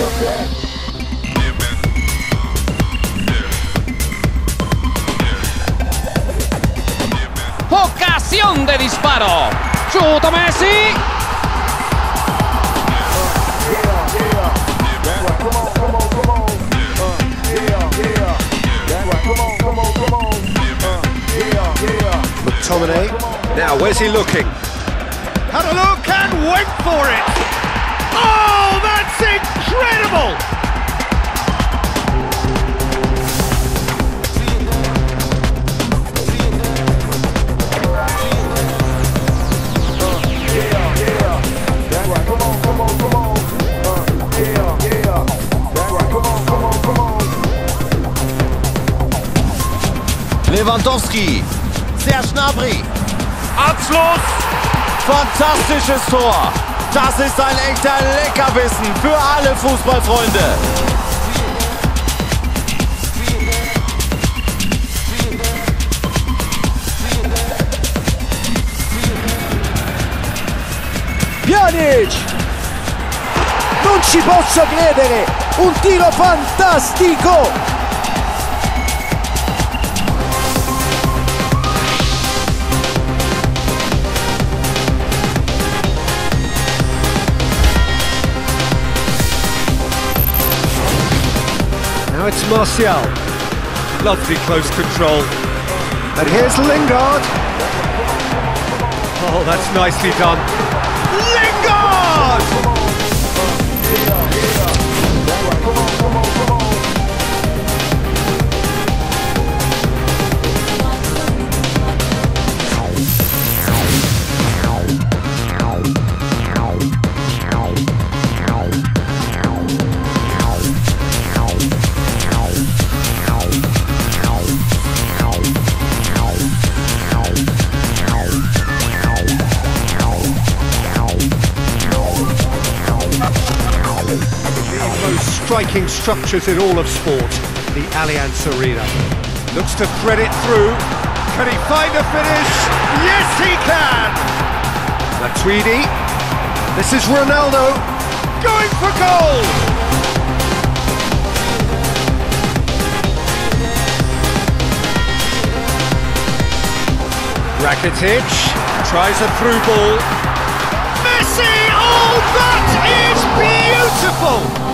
Ocasión de disparo. Chuta Messi. McTominay. Now, where's he looking? Had a look and went for it. Oh, that's incredible! Lewandowski. Serge Gnabry. Abschluss! Fantastisches Tor. Das ist ein echter Leckerbissen für alle Fußballfreunde. Pjanic! Non ci posso credere! Un tiro fantastico! Now it's Martial. Lovely close control. And here's Lingard. Oh, that's nicely done. Lingard! Striking structures in all of sport, the Allianz Arena. Looks to thread it through. Can he find a finish? Yes, he can! Matuidi. This is Ronaldo. Going for goal! Rakitic tries a through ball. Messi! Oh, that is beautiful!